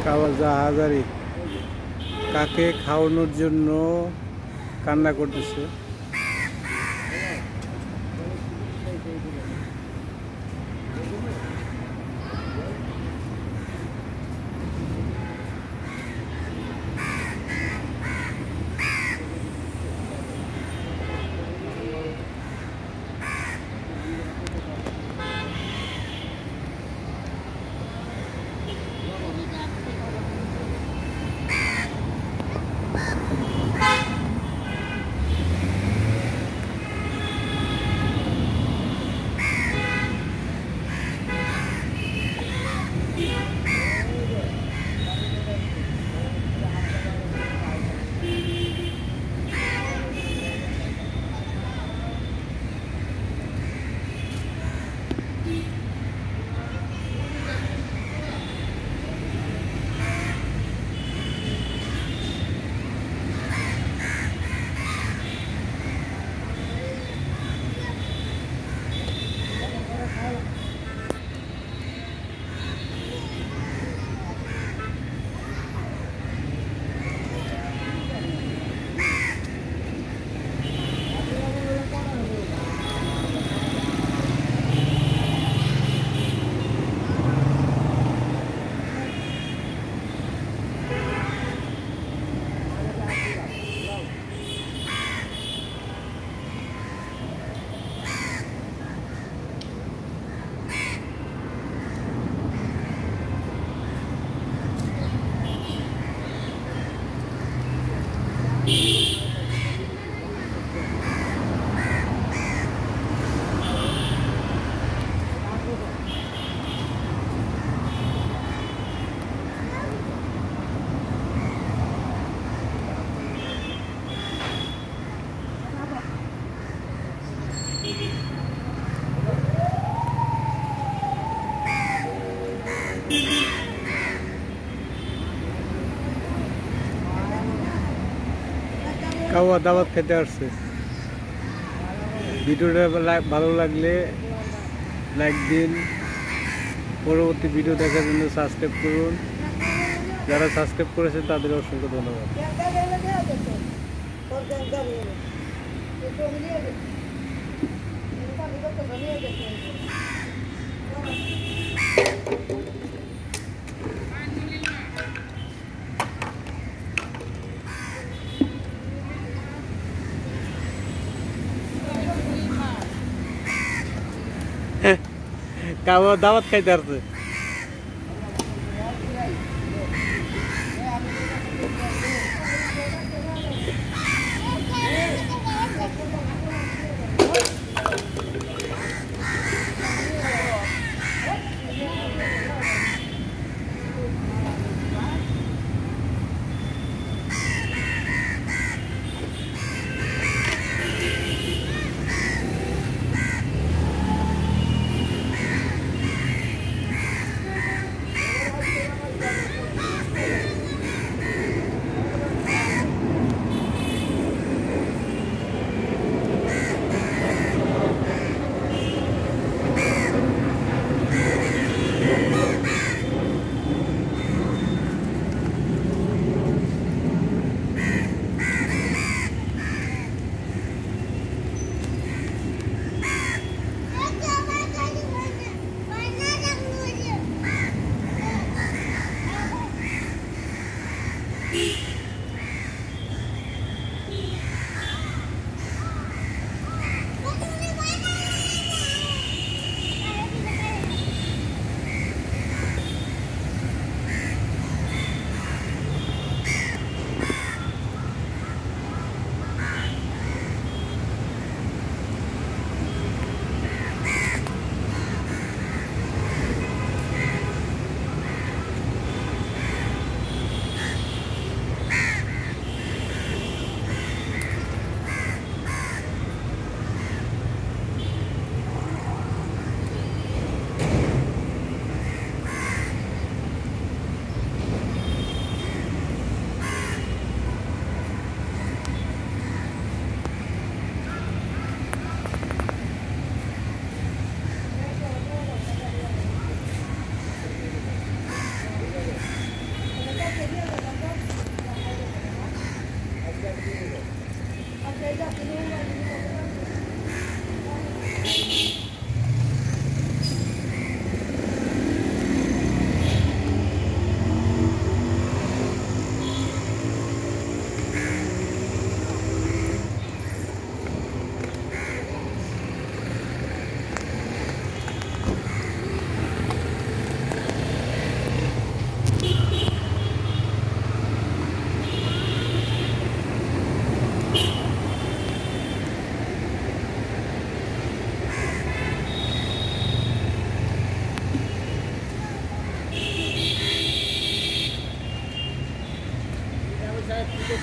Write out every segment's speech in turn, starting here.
কাওয়া জাহাজারি কাকে খাওয়ানোর জন্য কান্না করতেছে। কাওয়া দাওয়াত খেতে আসছে। ভিডিওটা ভালো লাগলে লাইক দিন, পরবর্তী ভিডিও দেখার জন্য সাবস্ক্রাইব করুন। যারা সাবস্ক্রাইব করেছেন তাদের অসংখ্য ধন্যবাদ। কাওয়া দাওয়াত খাইতে আসছে।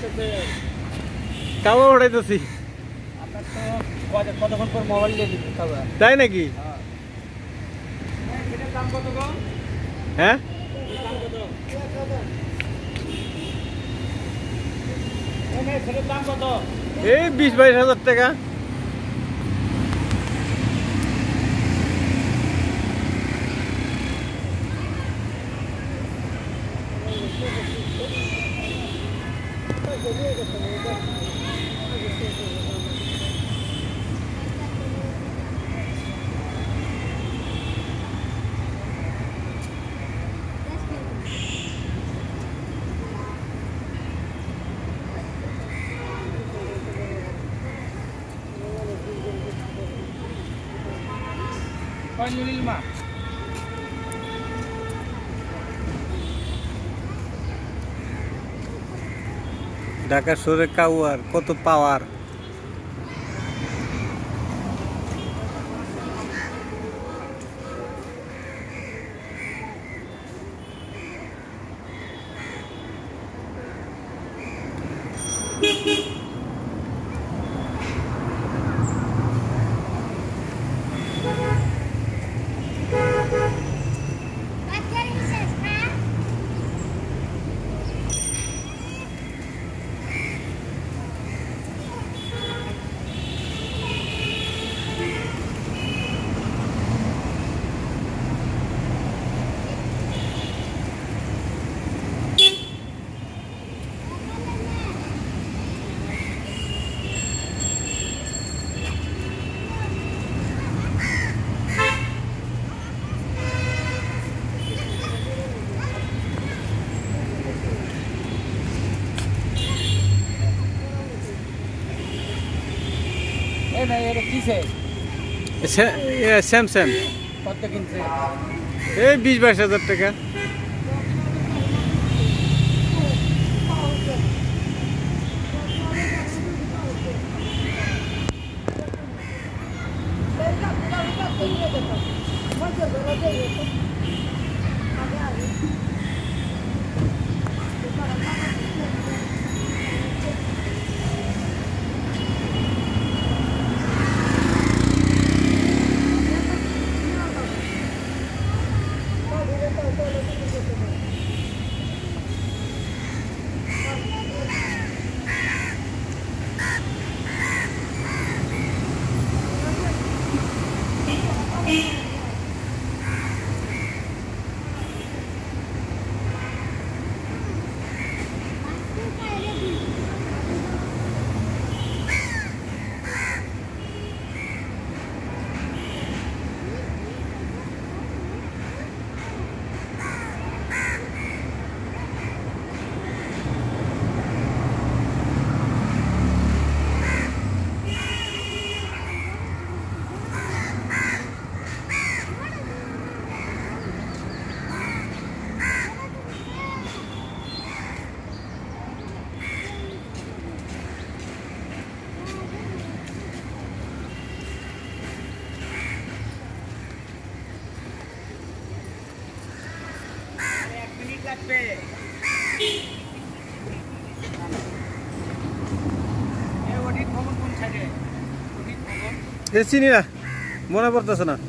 কাবা উঠাইতেছি। কতক্ষণ পর মোবাইল দিয়ে দিচ্ছি কাবা। তাই নাকি? হ্যাঁ এই 20-22 হাজার টাকা। ঢাকা শহরে কাউয়ার কত পাওয়ার। স্যামসাং কত কিনছে? এই 20-22 হাজার টাকা। চিনি না, মনে পড়তেছে না।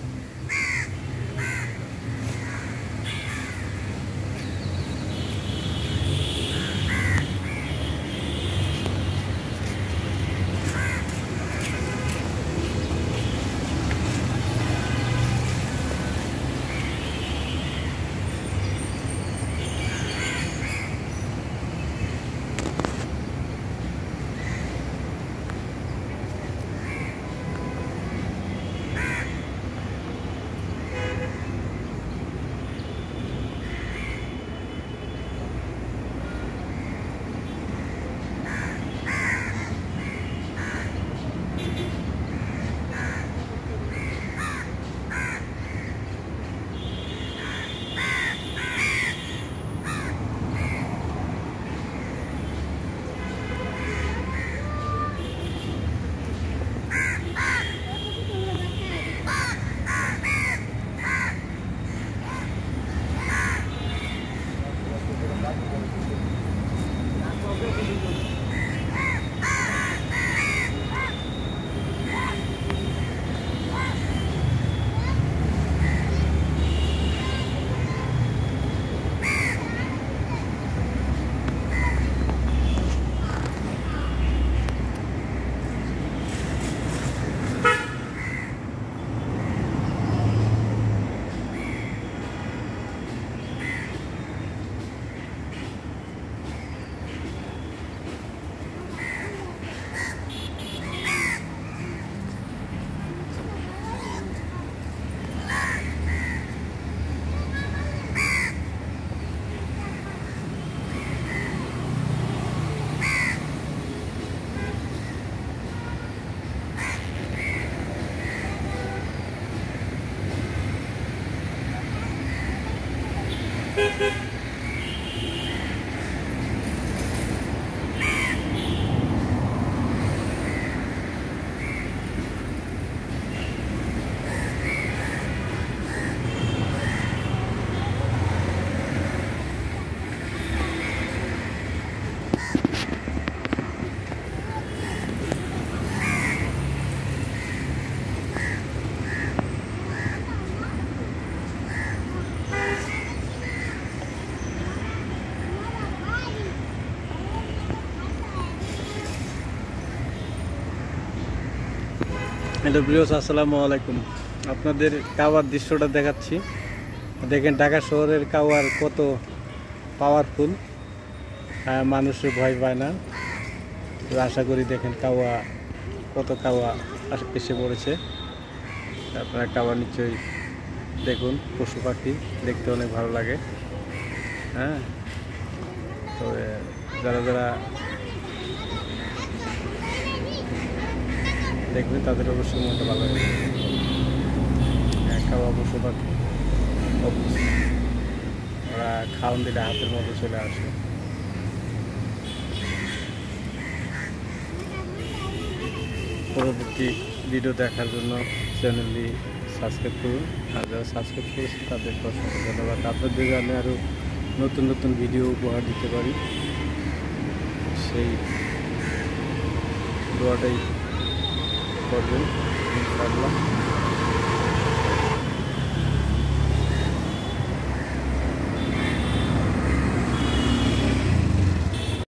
হ্যালো ভিউয়ার্স, আসসালামু আলাইকুম। আপনাদের কাওয়ার দৃশ্যটা দেখাচ্ছি। দেখেন ঢাকা শহরের কাওয়ার কত পাওয়ারফুল, মানুষের ভয় পায় না। তো আশা করি দেখেন কাওয়া, কত কাওয়া এসে পড়েছে। আপনারা কাওয়া নিশ্চয়ই দেখুন, পশু পাখি দেখতে অনেক ভালো লাগে। হ্যাঁ, তো যারা যারা দেখবে তাদের অবশ্যই মনটা ভালো হবে। কাওয়া পশু পাখি ওরা খাওয়ান দিলে হাতের মধ্যে চলে আসে। পরবর্তী ভিডিও দেখার জন্য চ্যানেলটি সাবস্ক্রাইব করুন, আর যারা সাবস্ক্রাইব করেছেন তাদেরকে অসংখ্য ধন্যবাদ। আপনাদের আমি আরও নতুন নতুন ভিডিও উপহার দিতে পারি, সেই দোয়াটাই করবেন ইনশাআল্লাহ।